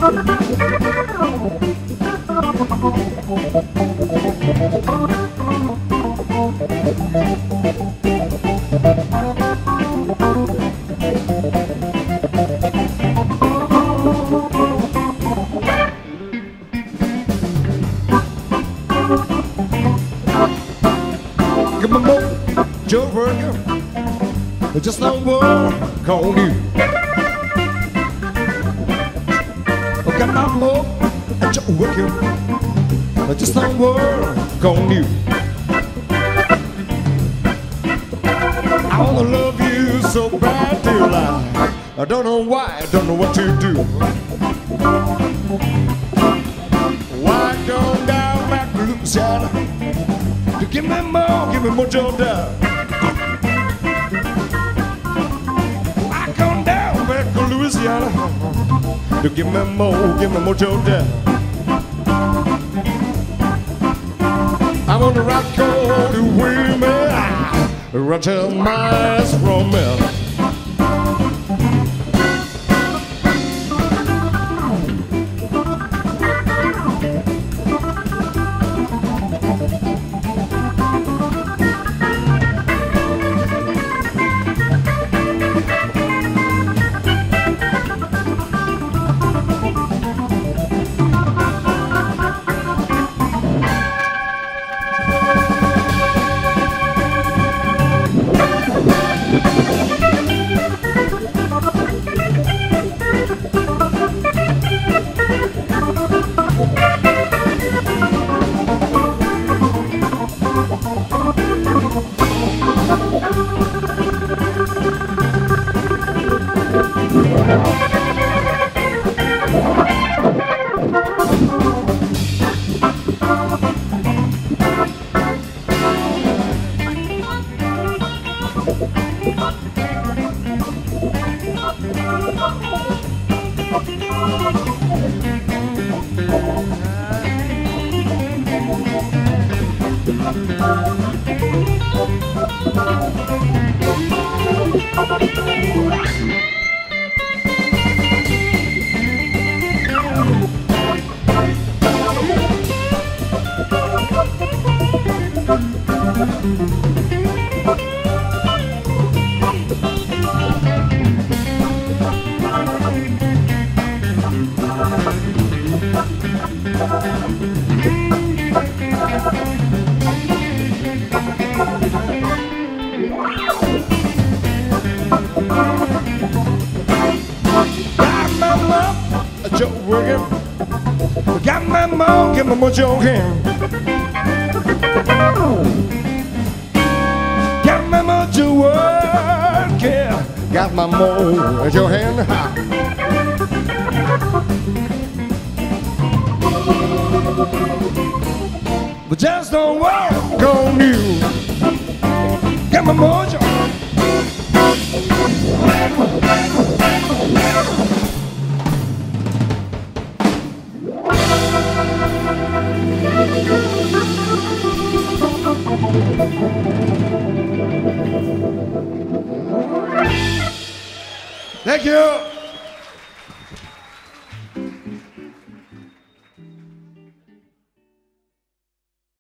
Mojo worker, just don't work on you. Got my Mojo worker, just don't work on you. I wanna love you so bad till I don't know why, I don't know what to do. Why go down back to Louisiana? Give me Mojo down. I come down back to Louisiana. Give me Mojo down. I want to rock all the way, man. Run till miles from me. Mojo hand. Got my Mojo working. Got my Mojo hand. But just don't walk on you. Got my Mojo. Thank you.